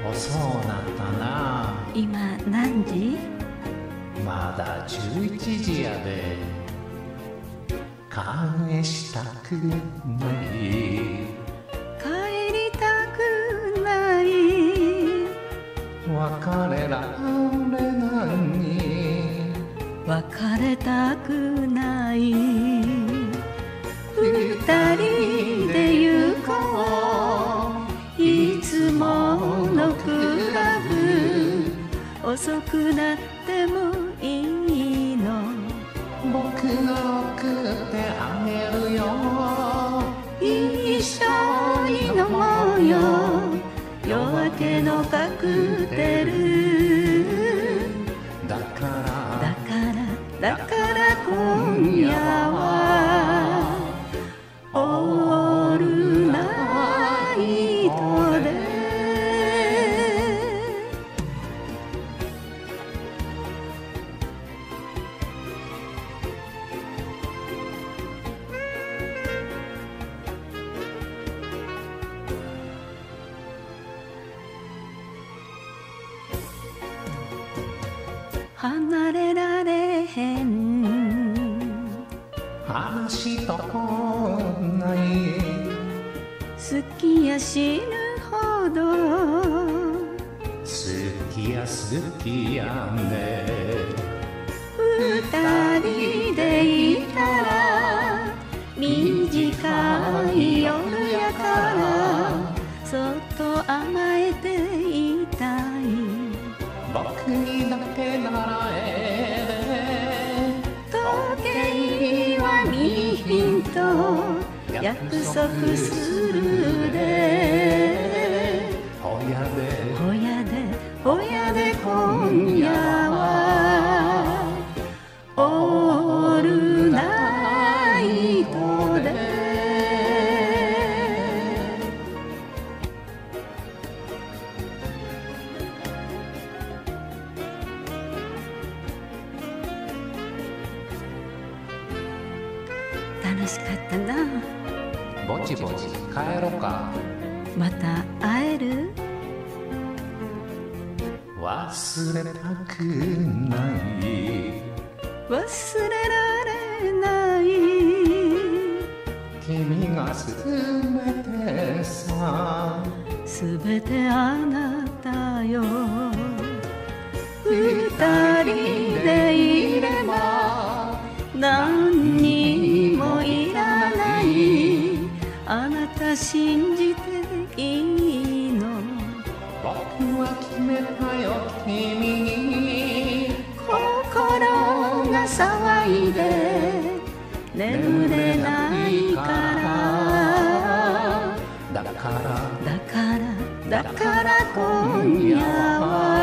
遅なったな。 今何時？ まだ11時やで。返したくない帰りたくない。 別れられない別れたくない二人で行こういつものクラブ遅くなってもいいの僕が送ってあげるよ一緒に飲もうよ夜明けのカクテルだから今夜はオールナイトで離れられへん話とこない好きや死ぬほど好きや好きやね二人でいたら短い夜やからそっと甘えていたい僕にだけならええ時計は見ひんと約束するでほやでほやでほやで今夜はオールナイトで楽しかったな。 ぼちぼち帰ろか。 また会える？ 忘れたくない忘れられない君がすべてさすべてあなたよ二人でいれば何にもいらないあなた信じていいの僕は決めたよ君に心が騒いで眠れないからだから今夜は